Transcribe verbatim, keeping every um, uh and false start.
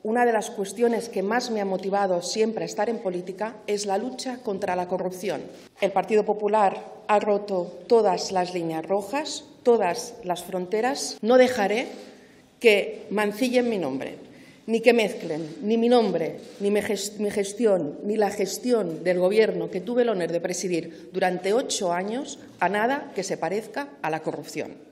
una de las cuestiones que más me ha motivado siempre a estar en política es la lucha contra la corrupción. El Partido Popular ha roto todas las líneas rojas, todas las fronteras. No dejaré que mancillen mi nombre, ni que mezclen ni mi nombre, ni mi gestión, ni la gestión del Gobierno que tuve el honor de presidir durante ocho años a nada que se parezca a la corrupción.